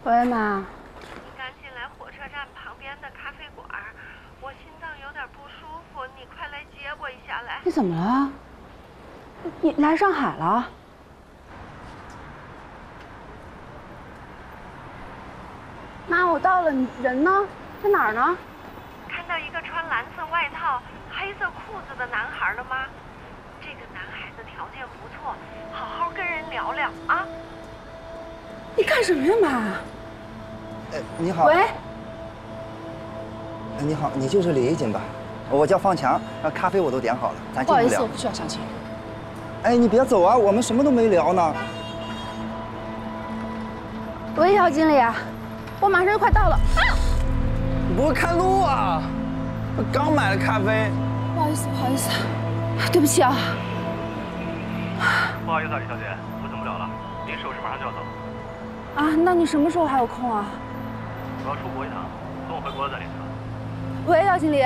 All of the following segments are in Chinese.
喂，妈。 你赶紧来火车站旁边的咖啡馆，我心脏有点不舒服，你快来接我一下来。 你怎么了？你来上海了？妈，我到了，你人呢？在哪儿呢？ 看到一个穿蓝色外套、黑色裤子的男孩了吗？这个男孩子条件不错，好好跟人聊聊啊。 你干什么呀，妈？ 你好。 喂。 你好，你就是李怡锦吧？我叫方强，咖啡我都点好了，咱进去聊。 不好意思，我不需要相亲。 哎，你别走啊，我们什么都没聊呢。 喂，姚经理，我马上就快到了。啊！ 你不会看路啊？我刚买了咖啡。 不好意思，不好意思，对不起啊。 不好意思啊，李小姐，我等不了了，临时有事马上就要走。 啊，那你什么时候还有空啊？ 我要出国一趟，等我回国了再联系吧。 喂，姚经理。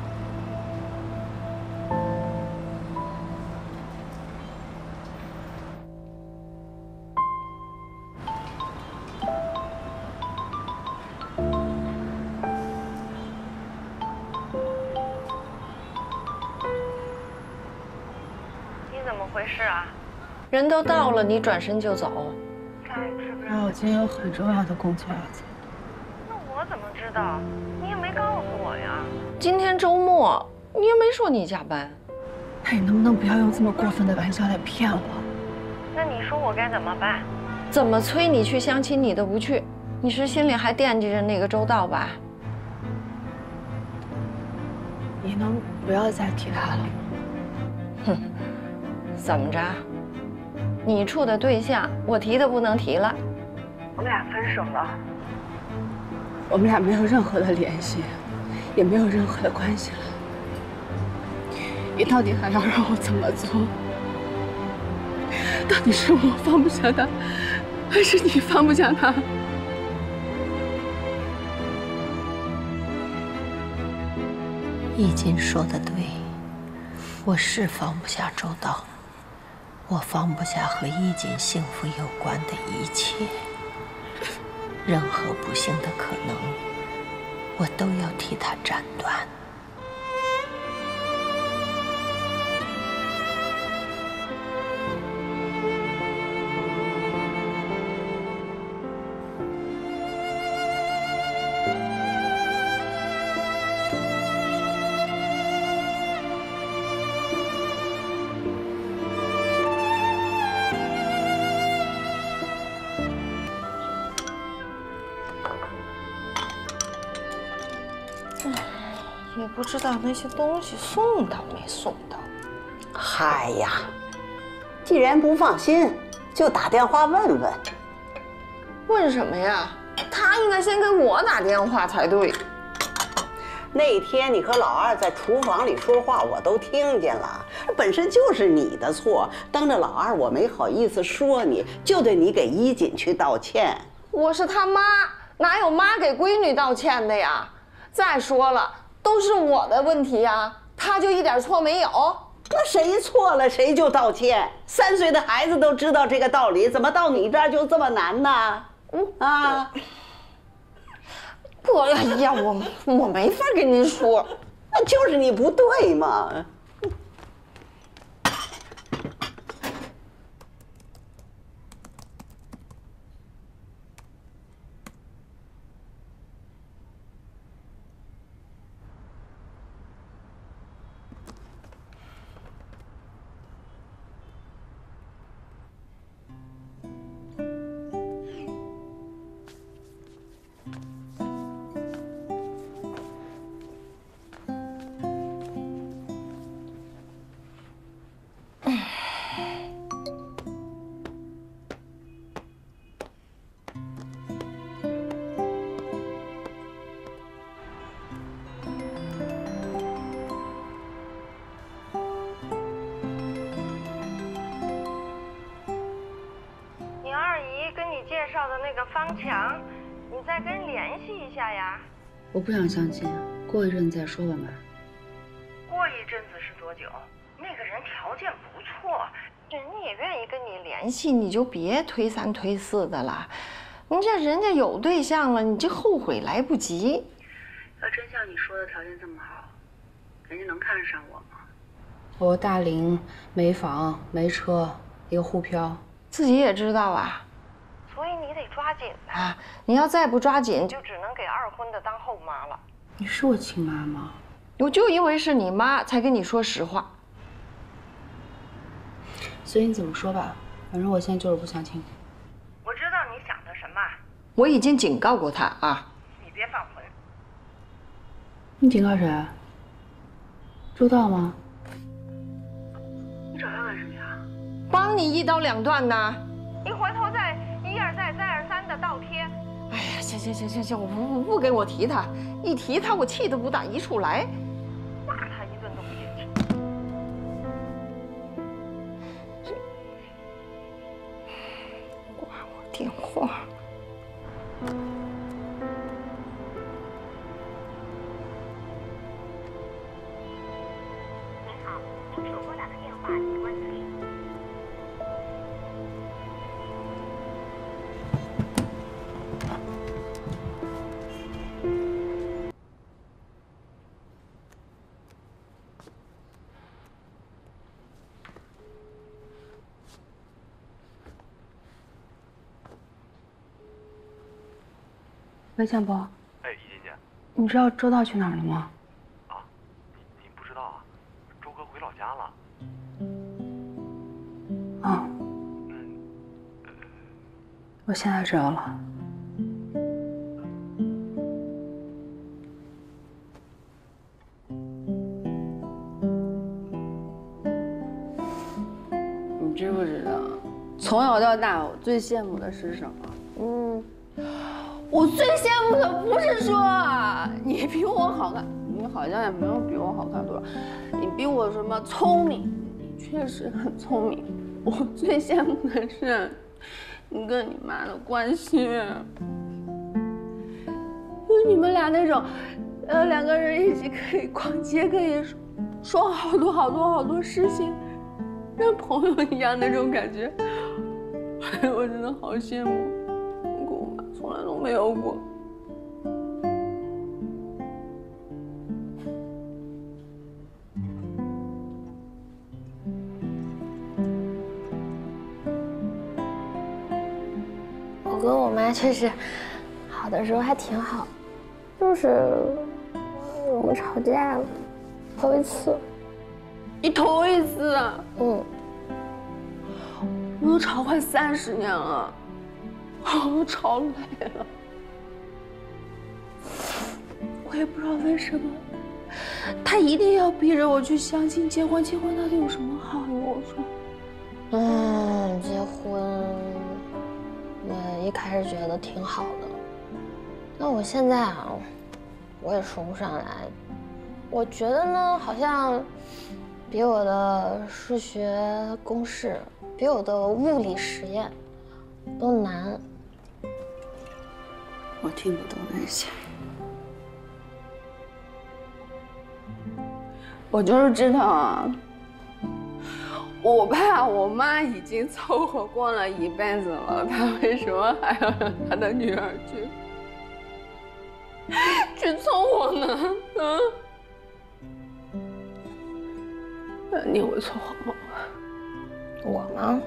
你怎么回事啊？ 人都到了，你转身就走？ 我今天有很重要的工作要做。 那我怎么知道？你也没告诉我呀。 今天周末，你也没说你加班。 那你能不能不要用这么过分的玩笑来骗我？ 那你说我该怎么办？ 怎么催你去相亲你都不去，你是心里还惦记着那个周到吧？ 你能不要再提他了？ 哼，怎么着？你处的对象，我提都不能提了。 我们俩分手了。 我们俩没有任何的联系，也没有任何的关系了。你到底还要让我怎么做？到底是我放不下他，还是你放不下他？ 易经说的对，我是放不下周到，我放不下和易经幸福有关的一切，任何不幸的可能，我都要替他斩断。 也不知道那些东西送到没送到。 嗨呀，既然不放心，就打电话问问。 问什么呀？他应该先给我打电话才对。 那天你和老二在厨房里说话，我都听见了。本身就是你的错，当着老二我没好意思说你，就得你给衣锦去道歉。 我是他妈，哪有妈给闺女道歉的呀？再说了，都是我的问题呀，他就一点错没有？ 那谁错了谁就道歉，3岁的孩子都知道这个道理，怎么到你这儿就这么难呢？啊！ 不，哎呀，我没法跟您说， 那就是你不对嘛。 介绍的那个方强，你再跟人联系一下呀。 我不想相亲，过一阵再说吧，妈。 过一阵子是多久？那个人条件不错，人家也愿意跟你联系。 联系你就别推三推四的了， 你这人家有对象了，你这后悔来不及。 要真像你说的条件这么好，人家能看上我吗？ 我大龄，没房没车，一个沪漂， 自己也知道啊。 所以你得抓紧啊！你要再不抓紧，就只能给二婚的当后妈了。 你是我亲妈吗？ 我就因为是你妈，才跟你说实话。 随你怎么说吧，反正我现在就是不相亲。 我知道你想的什么， 我已经警告过他啊。 你别犯浑。 你警告谁？周到吗？ 你找他干什么呀？ 帮你一刀两断呢。 你回头再一而再再而三的倒贴。 哎呀，行，我不给我提他，一提他我气得不打一处来， 骂他一顿都不嫌弃。 挂我电话。 您好，您所拨打的电话已关机。 喂，建博。 哎，怡金姐。 你知道周到去哪儿了吗？ 啊，你不知道啊？周哥回老家了。 啊。我现在知道了。你知不知道，从小到大我最羡慕的是什么？我最羡慕的不是说你比我好看，你好像也没有比我好看多少，你比我什么聪明，你确实很聪明。我最羡慕的是你跟你妈的关系，就你们俩那种，两个人一起可以逛街，可以说好多事情，像朋友一样那种感觉，我真的好羡慕。从来都没有过。 我跟我妈确实好的时候还挺好，就是我们吵架了，头一次。 你头一次？ 嗯。 我都吵快30年了。我吵累了，我也不知道为什么，他一定要逼着我去相亲结婚。结婚到底有什么好？你跟我说。 结婚，我一开始觉得挺好的，但我现在啊，我也说不上来。我觉得呢，好像比我的数学公式，比我的物理实验都难。 我听不懂那些，我就是知道啊，我爸我妈已经凑合过了一辈子了，他为什么还要让他的女儿去凑合呢？你会凑合吗？ 我吗？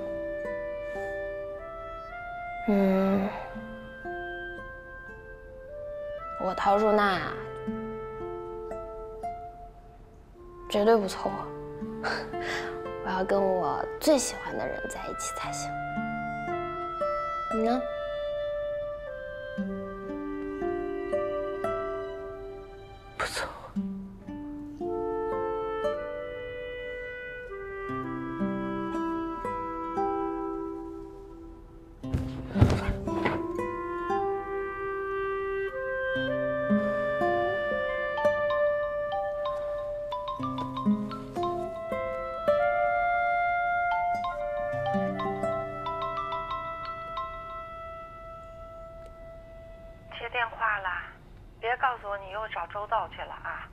我陶如娜呀，绝对不凑合。我要跟我最喜欢的人在一起才行。你呢？ 不凑合。 接电话啦，别告诉我你又找周到去了啊！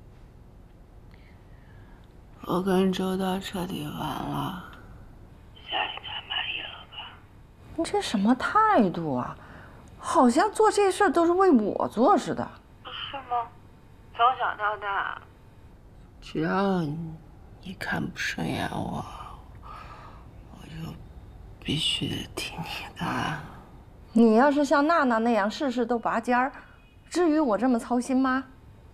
我跟周到彻底完了，下一站满意了吧？ 你这什么态度啊？ 好像做这事儿都是为我做似的。 是吗？从小到大， 只要你看不顺眼我就必须得听你的。 你要是像娜娜那样事事都拔尖儿，至于我这么操心吗？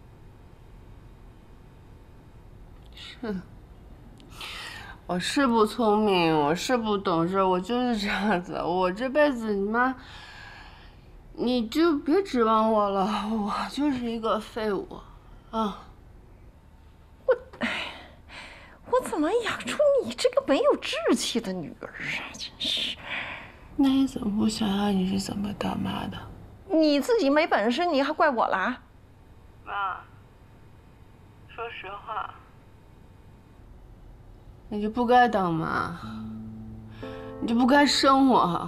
是，我是不聪明，我是不懂事，我就是这样子。我这辈子你妈，你就别指望我了，我就是一个废物，啊！ 我怎么养出你这个没有志气的女儿啊！真是。 那你怎么不想想你是怎么当妈的？ 你自己没本事，你还怪我啦？ 妈，说实话， 你就不该当妈，你就不该生我。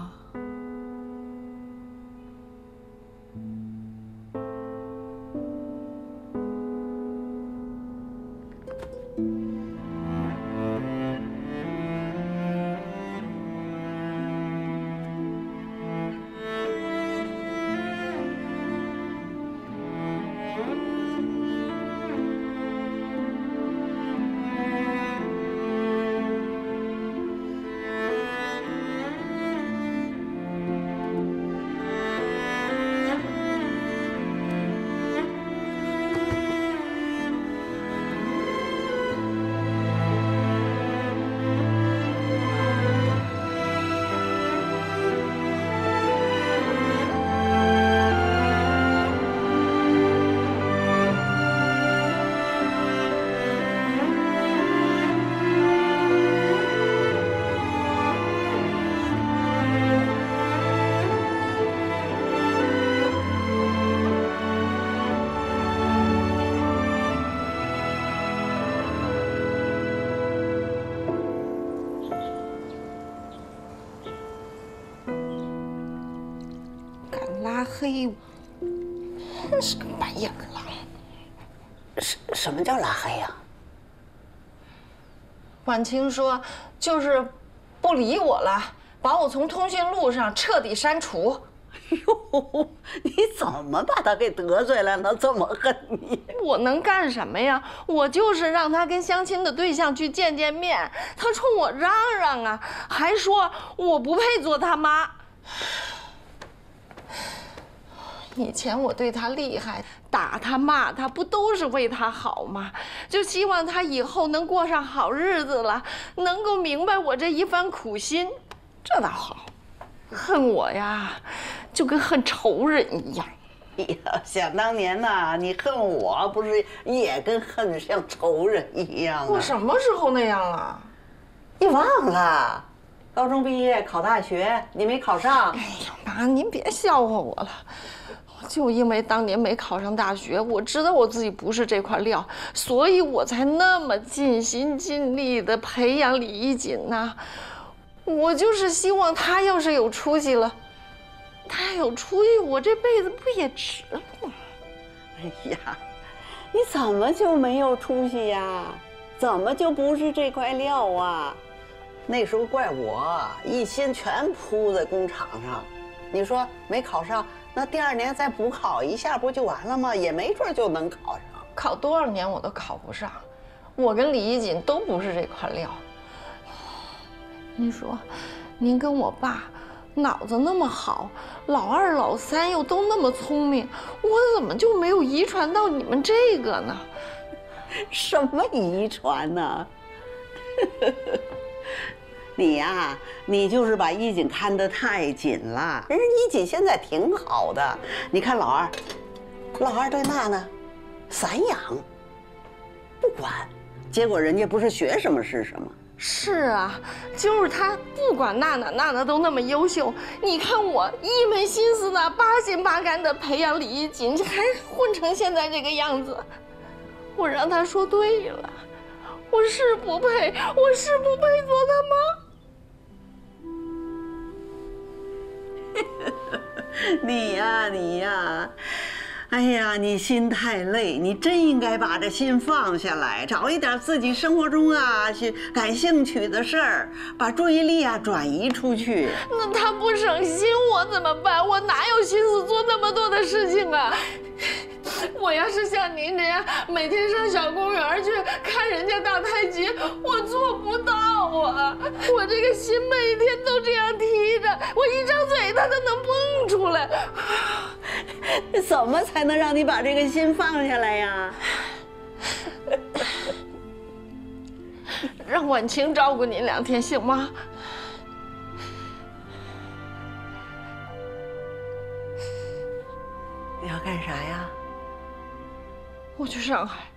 黑，真是个白眼狼。 什么叫拉黑呀？ 婉清说，就是不理我了，把我从通讯录上彻底删除。 哟，你怎么把他给得罪了呢？这么恨你？ 我能干什么呀？我就是让他跟相亲的对象去见见面，他冲我嚷嚷啊，还说我不配做他妈。以前我对他厉害，打他骂他，不都是为他好吗？就希望他以后能过上好日子了，能够明白我这一番苦心，这倒好。恨我呀，就跟恨仇人一样。 哎呀，想当年呐，你恨我不是也跟恨像仇人一样啊？ 我什么时候那样了？ 你忘了？高中毕业考大学，你没考上。 哎呀妈，您别笑话我了。就因为当年没考上大学，我知道我自己不是这块料，所以我才那么尽心尽力的培养李一锦呐。我就是希望他要是有出息了，他要有出息，我这辈子不也值了吗？ 哎呀，你怎么就没有出息呀？怎么就不是这块料啊？那时候怪我一心全扑在工厂上，你说没考上，那第2年再补考一下不就完了吗？也没准就能考上。 考多少年我都考不上，我跟李一锦都不是这块料。您说，您跟我爸脑子那么好，老2、老3又都那么聪明，我怎么就没有遗传到你们这个呢？ 什么遗传呢？你呀，你就是把一锦看得太紧了。人家一锦现在挺好的，你看老二对娜娜散养，不管，结果人家不是学什么是什么。 是啊，就是他不管娜娜都那么优秀，你看我一门心思的、8心8肝的培养李一锦，还混成现在这个样子。我让他说对了，我是不配做他妈。 你呀， 哎呀，你心太累，你真应该把这心放下来，找一点自己生活中感兴趣的事儿，把注意力转移出去。 那他不省心，我怎么办？我哪有心思做那么多的事情啊？我要是像您这样每天上小公园去看人家打太极，我做不到啊！我这个心每天都这样提着，我一张嘴它都能蹦出来。 怎么才能让你把这个心放下来呀？ 让婉清照顾您2天行吗？ 你要干啥呀？ 我去上海。